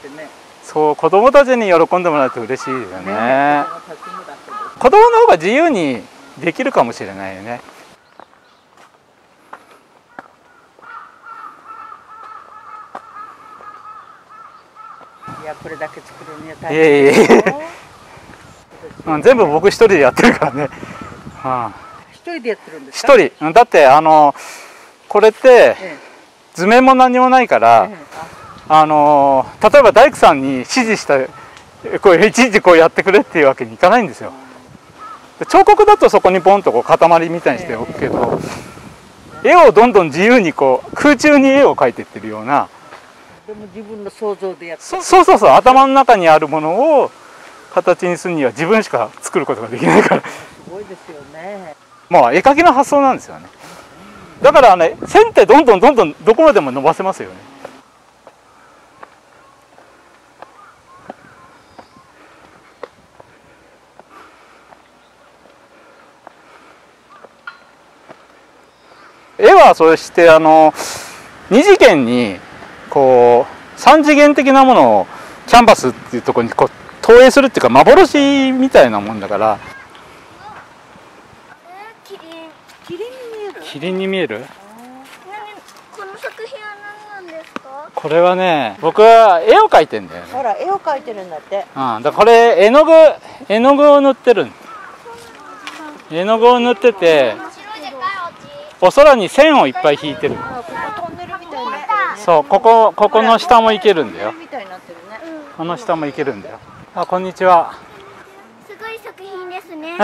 ってね。 そう、子供たちに喜んでもらうと嬉しいよね。子供の方が自由にできるかもしれないよね。 いや、これだけ作るには大変ですよ。 全部僕一人でやってるからね。 一人でやってるんですか？ 一人。だってこれって図面も何もないから、例えば大工さんに指示したこういちいちこうやってくれっていうわけにいかないんですよ。彫刻だとそこにポンとこう塊みたいにしておくけど、絵をどんどん自由にこう空中に絵を描いていってるような。 でも自分の想像でやって。 そう頭の中にあるものを形にするには自分しか作ることができないから。 すごいですよね。 もう絵描きの発想なんですよね。だからね、線ってどんどんどこまでも伸ばせますよね。絵はそして2次元にこう3次元的なものをキャンバスっていうところにこう投影するっていうか幻みたいなもんだから。キリンに見える？ この作品は何なんですか？ これはね、僕は絵を描いてんだよね。 ほら、絵を描いてるんだって。 だからこれ絵の具を塗ってる。絵の具を塗ってて、お空に線をいっぱい引いてる。そう、ここの下も行けるんだよ。この下も行けるんだよ。あ、こんにちは。 すごい作品ですね。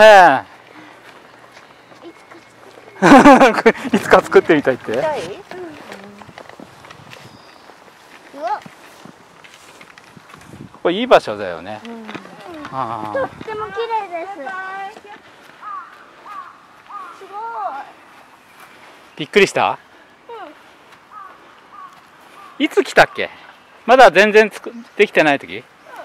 いつか作ってみたいって。ここいい場所だよね。とっても綺麗です。すごい。 びっくりした？いつ来たっけ？まだ全然できてない時？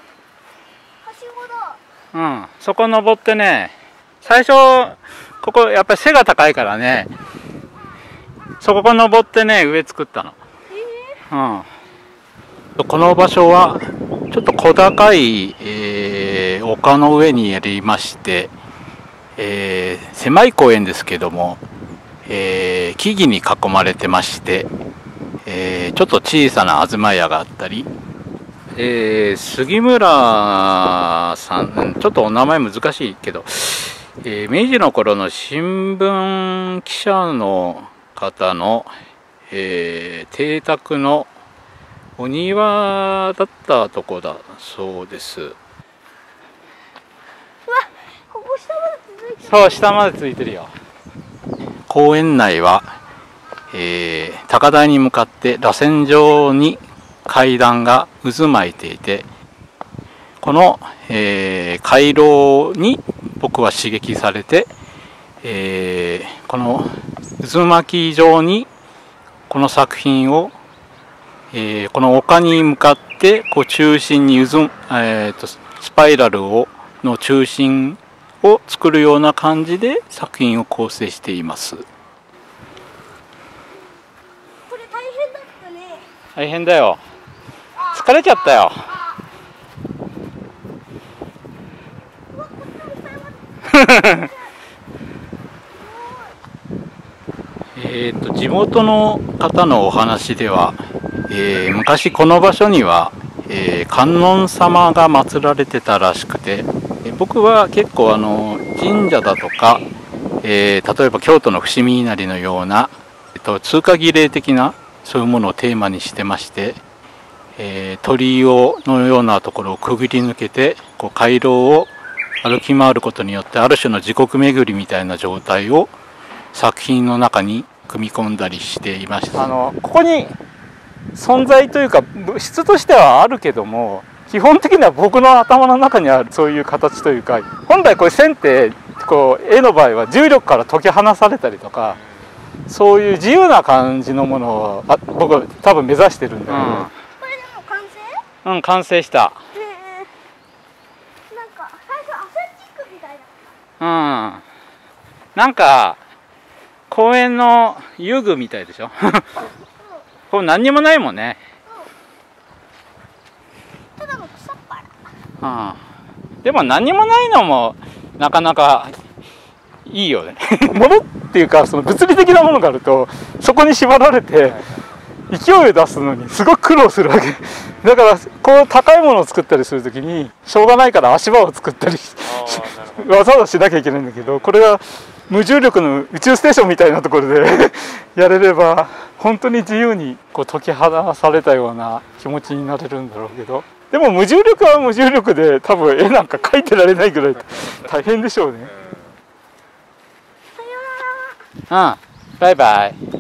そこ登ってね、最初ここやっぱり背が高いからね、そこ登ってね上作ったの。この場所はちょっと小高い、丘の上にありまして、狭い公園ですけども、木々に囲まれてまして、ちょっと小さな東屋があったり、杉村さん、ちょっとお名前難しいけど、明治の頃の新聞記者の方の、邸宅のお庭だったとこだそうです。 ここ下まで続いてる。 そう、下まで続いてるよ。公園内は、高台に向かって螺旋状に階段が渦巻いていて、この、回廊に僕は刺激されて、この渦巻き状にこの作品を、この丘に向かってこう中心にスパイラルの中心を作るような感じで作品を構成しています。 これ大変だったね。 大変だよ。疲れちゃったよ。地元の方のお話では、昔この場所には、観音様が祀られてたらしくて、僕は結構神社だとか、例えば京都の伏見稲荷のような、通過儀礼的なそういうものをテーマにしてまして、鳥居のようなところをくぐり抜けてこう回廊を歩き回ることによってある種の時刻巡りみたいな状態を作品の中に組み込んだりしていました。ここに存在というか物質としてはあるけども、基本的には僕の頭の中にあるそういう形というか、本来これ線ってこう絵の場合は重力から解き放されたりとか、そういう自由な感じのものを僕は多分目指してるんだけど、 これでも完成？ 完成した。 なんか最初アスレチックみたいだ。 なんか公園の遊具みたいでしょ。これ何にもないもんね。 でも何もないのもなかなかいいよね。物っていうかその物理的なものがあるとそこに縛られて勢いを出すのにすごく苦労するわけ。だからこう高いものを作ったりするときにしょうがないから足場を作ったりわざわざしなきゃいけないんだけど、これが無重力の宇宙ステーションみたいなところでやれれば本当に自由にこう解き放されたような気持ちになれるんだろうけど、でも無重力は無重力で多分絵なんか描いてられないぐらい大変でしょうね。 さよなら。 バイバイ。